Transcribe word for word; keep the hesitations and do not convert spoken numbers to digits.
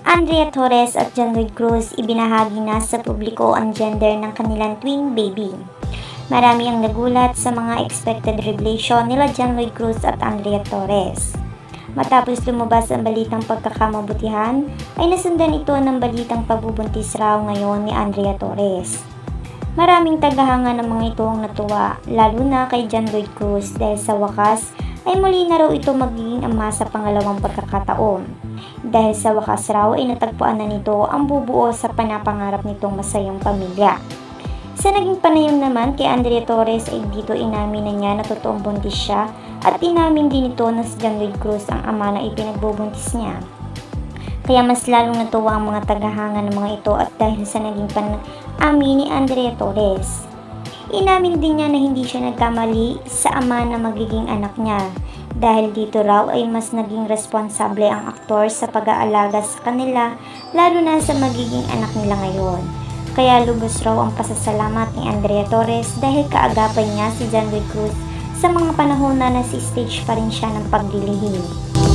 Andrea Torres at John Lloyd Cruz ibinahagi na sa publiko ang gender ng kanilang twin baby. Marami ang nagulat sa mga expected revelation nila John Lloyd Cruz at Andrea Torres. Matapos lumabas ang balitang pagkakamabutihan, ay nasundan ito ng balitang pagbubuntis raw ngayon ni Andrea Torres. Maraming tagahanga ng mga ito ang natuwa, lalo na kay John Lloyd Cruz dahil sa wakas ay muli na raw ito magiging ama sa pangalawang pagkakataon. Dahil sa wakas raw ay natagpuan na nito ang bubuo sa panapangarap nitong masayang pamilya. Sa naging panayam naman kay Andrea Torres ay dito inamin na niya na totoong buntis siya at inamin din ito na si John Lloyd Cruz ang ama na ipinagbubuntis niya. Kaya mas lalong natuwa ang mga tagahanga ng mga ito at dahil sa naging panamin ni Andrea Torres. Inamin din niya na hindi siya nagkamali sa ama na magiging anak niya dahil dito raw ay mas naging responsable ang aktor sa pag-aalaga sa kanila lalo na sa magiging anak nila ngayon. Kaya lubos raw ang pasasalamat ni Andrea Torres dahil kaagapay niya si John Lloyd Cruz sa mga panahon na nasi-stage pa rin siya ng paglilihim.